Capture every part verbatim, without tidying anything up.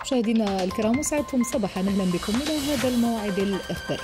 مشاهدينا الكرام، وسعدتم صباحا، اهلا بكم الى هذا الموعد الاخباري.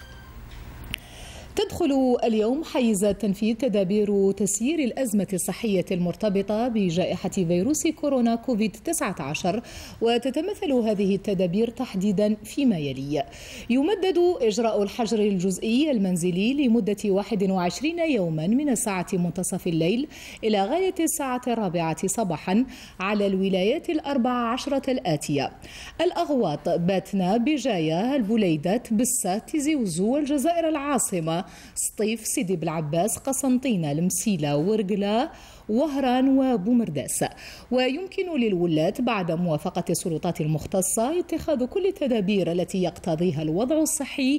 تدخل اليوم حيز تنفيذ تدابير تسيير الأزمة الصحية المرتبطة بجائحة فيروس كورونا كوفيد تسعة عشر، وتتمثل هذه التدابير تحديدا فيما يلي: يمدد إجراء الحجر الجزئي المنزلي لمدة واحد وعشرين يوما من الساعة منتصف الليل إلى غاية الساعة الرابعة صباحا على الولايات الأربع عشرة الآتية: الأغواط، باتنا، بجاية، البليدات، بسة، تيزي وزو، الجزائر العاصمة، سطيف، سيدي بالعباس، قسنطينة، المسيلة، ورقلة، وهران وبومرداس. ويمكن للولاة بعد موافقة السلطات المختصة اتخاذ كل التدابير التي يقتضيها الوضع الصحي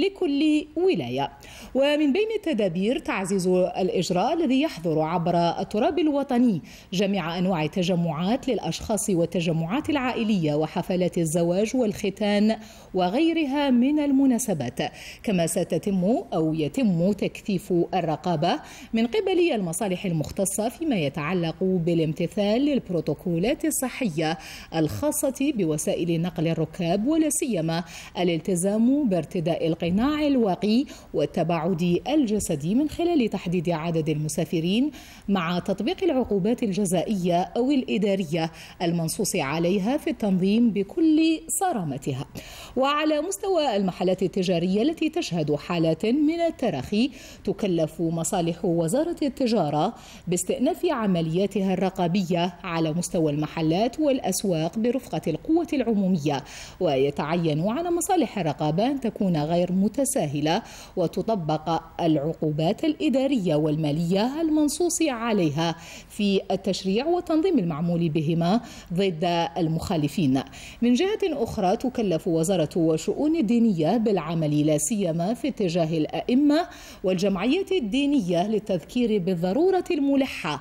لكل ولاية. ومن بين التدابير تعزيز الإجراء الذي يحظر عبر التراب الوطني جميع أنواع التجمعات للأشخاص والتجمعات العائلية وحفلات الزواج والختان وغيرها من المناسبات. كما ستتم أو يتم تكثيف الرقابة من قبل المصالح المختصة فيما يتعلق بالامتثال للبروتوكولات الصحية الخاصة بوسائل نقل الركاب، ولا سيما الالتزام بارتداء القناع الواقي والتباعد الجسدي من خلال تحديد عدد المسافرين، مع تطبيق العقوبات الجزائية أو الإدارية المنصوص عليها في التنظيم بكل صرامتها. وعلى مستوى المحلات التجارية التي تشهد حالات من التراخي، تكلف مصالح وزارة التجارة باستئناف عملياتها الرقابية على مستوى المحلات والأسواق برفقة القوة العمومية. ويتعين على مصالح الرقابة أن تكون غير متساهلة وتطبق العقوبات الإدارية والمالية المنصوص عليها في التشريع والتنظيم المعمول بهما ضد المخالفين. من جهة أخرى، تكلف وزارة الشؤون الدينية بالعمل لا سيما في اتجاه الأئمة والجمعيات الدينية للتذكير بالضرورة الملحة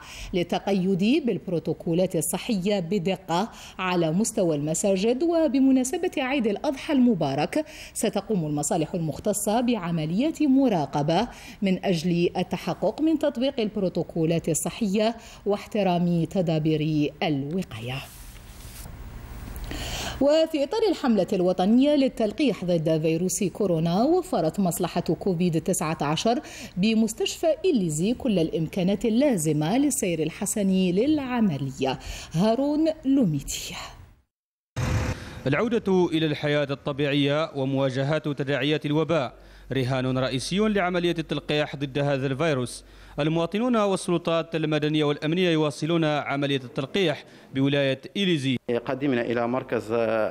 للتقيد بالبروتوكولات الصحية بدقة على مستوى المساجد. وبمناسبة عيد الأضحى المبارك، ستقوم المصالح المختصة بعمليات مراقبة من أجل التحقق من تطبيق البروتوكولات الصحية واحترام تدابير الوقاية. وفي إطار الحملة الوطنية للتلقيح ضد فيروس كورونا، وفرت مصلحة كوفيد تسعة عشر بمستشفى إليزي كل الإمكانات اللازمة للسير الحسن للعملية. هارون لوميتي. العودة إلى الحياة الطبيعية ومواجهة تداعيات الوباء رهان رئيسي لعملية التلقيح ضد هذا الفيروس. المواطنون والسلطات المدنية والأمنية يواصلون عملية التلقيح بولاية إليزي. قدمنا إلى مركز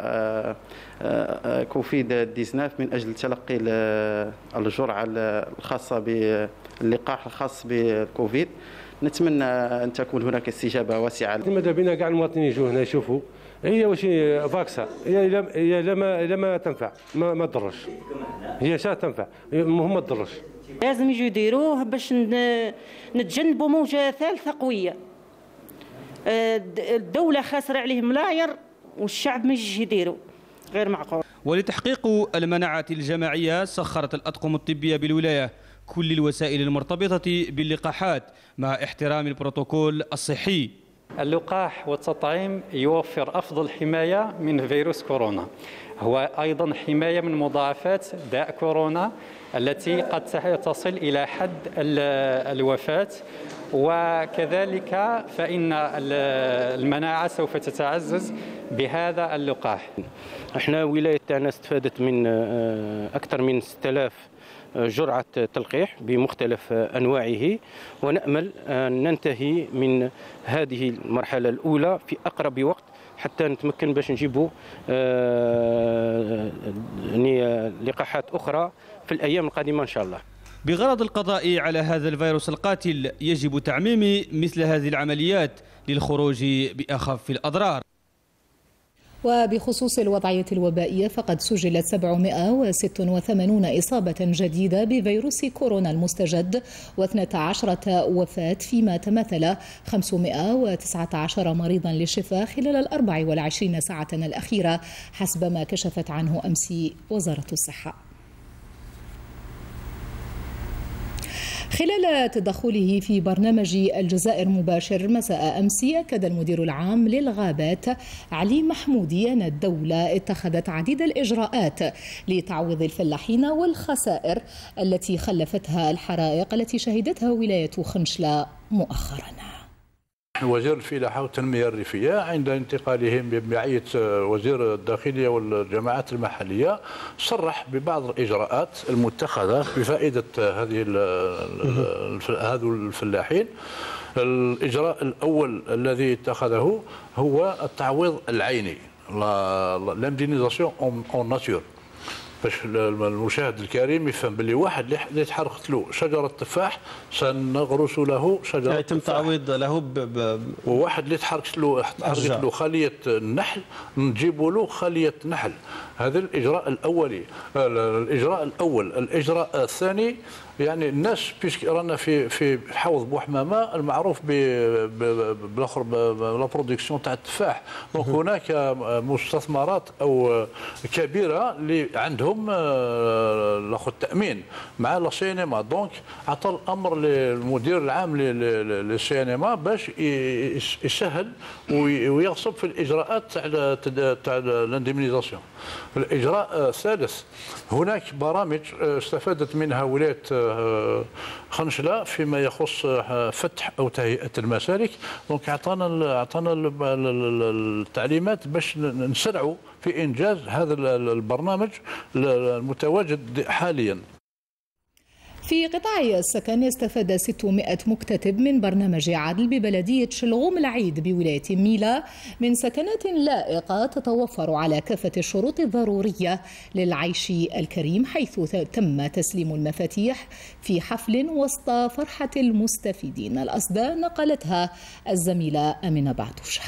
كوفيد تسعة عشر من أجل تلقي الجرعة الخاصة باللقاح الخاص بالكوفيد. نتمنى أن تكون هناك استجابة واسعة. ماذا بينا كاع المواطنين يجوا هنا يشوفوا هي واش فاكسا، هي هي لما لما تنفع ما ما تضرش، هي شا تنفع المهم ما تضرش. لازم يجوا يديروه باش نتجنبوا موجة ثالثة قوية. الدولة خاسرة عليه ملاير والشعب ما يجيش يديروا، غير معقول. ولتحقيق المناعة الجماعية، سخرت الأطقم الطبية بالولاية كل الوسائل المرتبطة باللقاحات مع احترام البروتوكول الصحي. اللقاح والتطعيم يوفر أفضل حماية من فيروس كورونا، هو أيضا حماية من مضاعفات داء كورونا التي قد تصل إلى حد الوفاة، وكذلك فإن المناعة سوف تتعزز بهذا اللقاح. احنا ولاية تاعنا استفادت من أكثر من ستة آلاف جرعة تلقيح بمختلف أنواعه، ونأمل أن ننتهي من هذه المرحلة الأولى في أقرب وقت حتى نتمكن باش نجيبوا لقاحات أخرى في الأيام القادمة إن شاء الله. بغرض القضاء على هذا الفيروس القاتل، يجب تعميم مثل هذه العمليات للخروج بأخف الأضرار. وبخصوص الوضعية الوبائية، فقد سجلت سبعمائة وستة وثمانين إصابة جديدة بفيروس كورونا المستجد واثنتي عشرة وفاة، فيما تمثل خمسمائة وتسعة عشر مريضا للشفاء خلال الأربع والعشرين ساعة الأخيرة حسب ما كشفت عنه أمس وزارة الصحة. خلال تدخله في برنامج الجزائر مباشر مساء أمس، أكد المدير العام للغابات علي محمودي أن الدولة اتخذت عديد الإجراءات لتعويض الفلاحين والخسائر التي خلفتها الحرائق التي شهدتها ولاية خنشلة مؤخرا. وزير الفلاحة والتنمية الريفية عند انتقاله بمعية وزير الداخلية والجماعات المحلية صرح ببعض الإجراءات المتخذة بفائدة هذه هذو الفلاحين. الإجراء الأول الذي اتخذه هو التعويض العيني، لاندينيزاسيون اون ناتور، باش المشاهد الكريم يفهم باللي واحد اللي تحرقت له شجره تفاح سنغرس له شجره يتم تعويض له ب... ب... وواحد اللي تحرقت له تحرقت له خليه النحل نجيب له خليه نحل. هذا الاجراء الاولي الاجراء الاول. الاجراء الثاني يعني الناس بيسك رانا في في حوض بوحمامه المعروف بالاخر لا برودكسيون تاع التفاح، دونك هناك مستثمرات او كبيره اللي عندهم الاخر التامين مع لا سينما، دونك عطى الامر للمدير العام للسينما باش يسهل ويغصب في الاجراءات تاع تاع الانديمينيزاسيون. الاجراء الثالث هناك برامج استفادت منها ولايه خنشلة فيما يخص فتح او تهيئه المسالك، دونك اعطانا اعطانا التعليمات باش نسرعوا في انجاز هذا البرنامج المتواجد حاليا. في قطاع السكن استفاد ستمائة مكتتب من برنامج عدل ببلدية شلغوم العيد بولاية ميلا من سكنات لائقة تتوفر على كافة الشروط الضرورية للعيش الكريم، حيث تم تسليم المفاتيح في حفل وسط فرحة المستفيدين. الأصداء نقلتها الزميلة أمينة بعدوشة.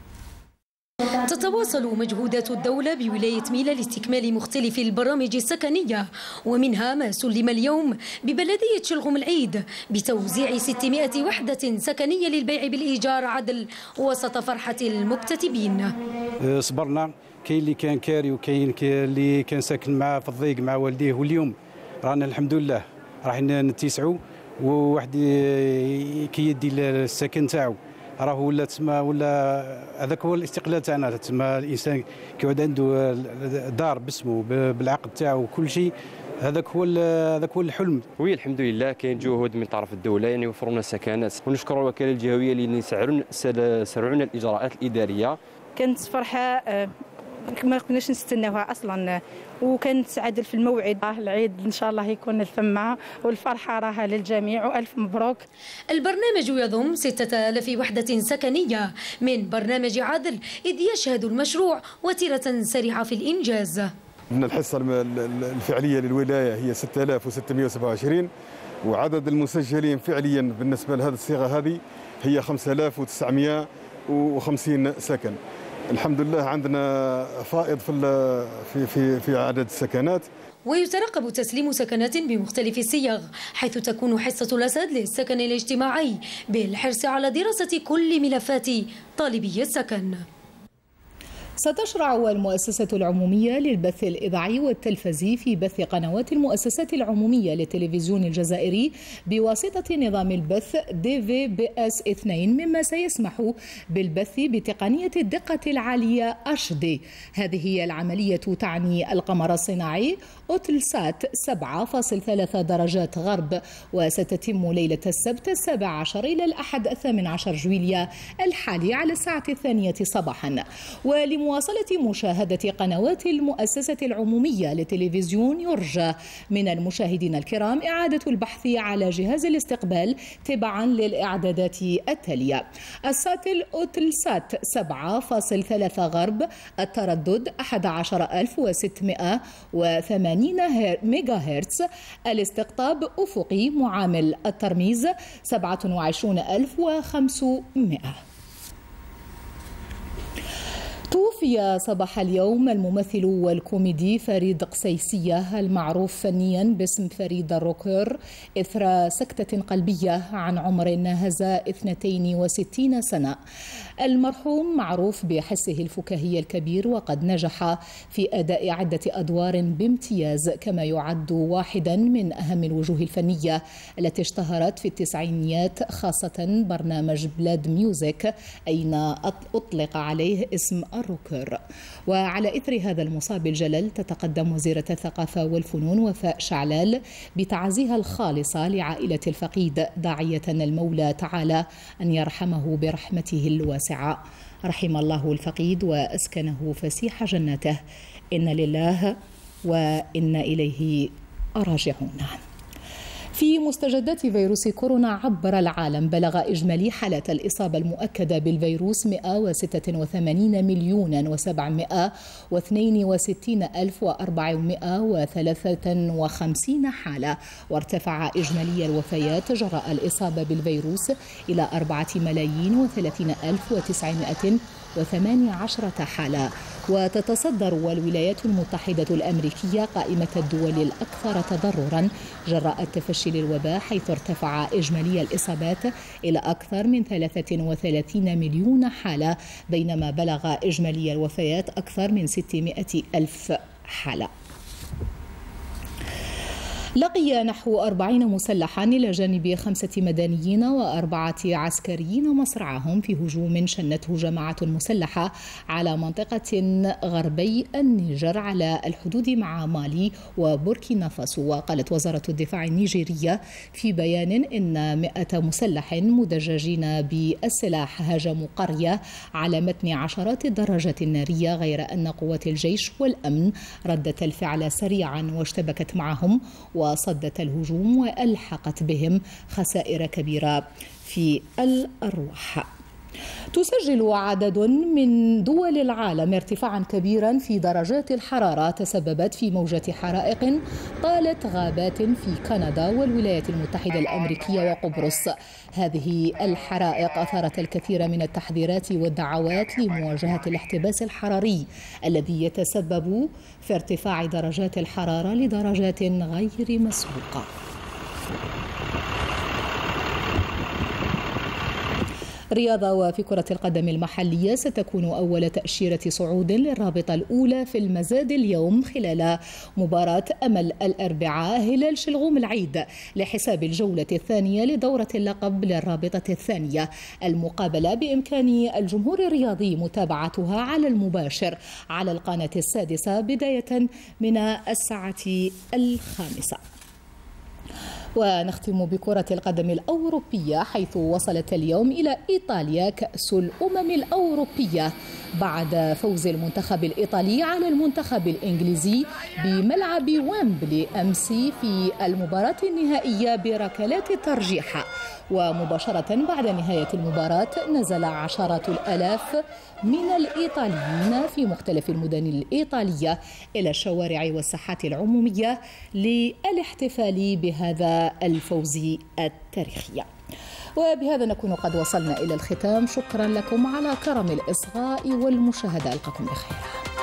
تتواصل مجهودات الدولة بولاية ميلا لاستكمال مختلف البرامج السكنية، ومنها ما سلم اليوم ببلدية شلغوم العيد بتوزيع ستمائة وحدة سكنية للبيع بالإيجار عدل وسط فرحة المكتتبين. صبرنا، كاين اللي كان كاري وكاين اللي كان ساكن معاه في الضيق مع والديه، واليوم رانا الحمد لله راح نتسعوا وواحد كي يدي السكن تاعو راه ولا تسمى ولا هذاك هو الاستقلال تاعنا، تسمى الانسان كيعود عنده دار باسمه بالعقد تاعو وكل شيء، هذاك هو هذاك هو الحلم. وي الحمد لله كاين جهود من طرف الدوله يعني يوفروا لنا سكنات، ونشكر الوكاله الجهويه اللي يسرعون سرعون الاجراءات الاداريه. كانت فرحه ما كناش نستناوها اصلا، وكانت سعاده في الموعد. العيد ان شاء الله يكون الثمه والفرحه راها للجميع والف مبروك. البرنامج يضم ستة آلاف وحده سكنيه من برنامج عدل، اذ يشهد المشروع وتيره سريعه في الانجاز. من الحصه الفعليه للولايه هي ستة آلاف وستمائة وسبعة وعشرين، وعدد المسجلين فعليا بالنسبه لهذه الصيغه هذه هي خمسة آلاف وتسعمائة وخمسين سكن. الحمد لله عندنا فائض في في في في عدد السكنات. ويترقب تسليم سكنات بمختلف الصيغ، حيث تكون حصة الأسد للسكن الاجتماعي بالحرص على دراسة كل ملفات طالبي السكن. ستشرع المؤسسة العمومية للبث الإذاعي والتلفزي في بث قنوات المؤسسات العمومية للتلفزيون الجزائري بواسطة نظام البث دي في بي إس اثنين، مما سيسمح بالبث بتقنية الدقة العالية إتش دي. هذه هي العملية تعني القمر الصناعي أوتلسات سبعة فاصلة ثلاثة درجات غرب، وستتم ليلة السبت السابع عشر إلى الأحد الثامن عشر جويلية الحالي على الساعة الثانية صباحا. ولمواصلة مشاهدة قنوات المؤسسة العمومية للتلفزيون يرجى من المشاهدين الكرام إعادة البحث على جهاز الاستقبال تبعا للإعدادات التالية: الساتل أوتلسات سبعة فاصلة ثلاثة غرب، التردد أحد عشر ألف وستمائة وثمانين ميجا هرتز، الاستقطاب أفقي معامل الترميز سبعة وعشرين ألف وخمسمائة. توفي صباح اليوم الممثل والكوميدي فريد قسيسية المعروف فنيا باسم فريد الروكر إثر سكتة قلبية عن عمر ناهز اثنتين وستين سنة. المرحوم معروف بحسه الفكاهي الكبير، وقد نجح في أداء عدة أدوار بامتياز، كما يعد واحدا من أهم الوجوه الفنية التي اشتهرت في التسعينيات، خاصة برنامج بلاد ميوزك أين أطلق عليه اسم الروكر. وعلى إثر هذا المصاب الجلل تتقدم وزيرة الثقافة والفنون وفاء شعلال بتعزيها الخالصة لعائلة الفقيد، داعية المولى تعالى أن يرحمه برحمته الواسعة. رحم الله الفقيد وأسكنه فسيح جنته، إن لله وإن إليه راجعون. في مستجدات فيروس كورونا عبر العالم بلغ إجمالي حالات الإصابة المؤكدة بالفيروس مئة وستة وثمانين مليون وسبعمئة واثنين وستين ألف وأربعمئة وثلاثة وخمسين حالة، وارتفع إجمالي الوفيات جراء الإصابة بالفيروس إلى أربعة ملايين وثلاثين ألف وتسعمئة وثمانية عشر حالة. وتتصدر الولايات المتحدة الأمريكية قائمة الدول الأكثر تضررا جراء التفشي للوباء، حيث ارتفع إجمالي الإصابات إلى أكثر من ثلاثة وثلاثين مليون حالة، بينما بلغ إجمالي الوفيات أكثر من ستمئة ألف حالة. لقي نحو أربعين مسلحا إلى جانب خمسة مدنيين وأربعة عسكريين مصرعهم في هجوم شنته جماعة مسلحة على منطقة غربي النيجر على الحدود مع مالي وبوركينا فاسو. وقالت وزارة الدفاع النيجيرية في بيان إن مئة مسلح مدججين بالسلاح هاجموا قرية على متن عشرات الدراجات النارية، غير أن قوات الجيش والأمن ردت الفعل سريعا واشتبكت معهم وصدت الهجوم وألحقت بهم خسائر كبيرة في الأرواح. تسجل عدد من دول العالم ارتفاعا كبيرا في درجات الحرارة تسببت في موجة حرائق طالت غابات في كندا والولايات المتحدة الأمريكية وقبرص. هذه الحرائق أثارت الكثير من التحذيرات والدعوات لمواجهة الاحتباس الحراري الذي يتسبب في ارتفاع درجات الحرارة لدرجات غير مسبوقة. رياضة. وفي كرة القدم المحلية ستكون أول تأشيرة صعود للرابطة الأولى في المزاد اليوم خلال مباراة أمل الأربعاء هلال شلغوم العيد لحساب الجولة الثانية لدورة اللقب للرابطة الثانية. المقابلة بإمكان الجمهور الرياضي متابعتها على المباشر على القناة السادسة بداية من الساعة الخامسة. ونختم بكرة القدم الأوروبية، حيث وصلت اليوم إلى إيطاليا كأس الأمم الأوروبية بعد فوز المنتخب الإيطالي على المنتخب الإنجليزي بملعب ويمبلي أمس في المباراة النهائية بركلات الترجيح. ومباشرة بعد نهاية المباراة نزل عشرات الآلاف من الإيطاليين في مختلف المدن الإيطالية إلى الشوارع والساحات العمومية للاحتفال بهذا الفوز التاريخي. وبهذا نكون قد وصلنا إلى الختام. شكرا لكم على كرم الإصغاء والمشاهدة. ألقاكم بخير.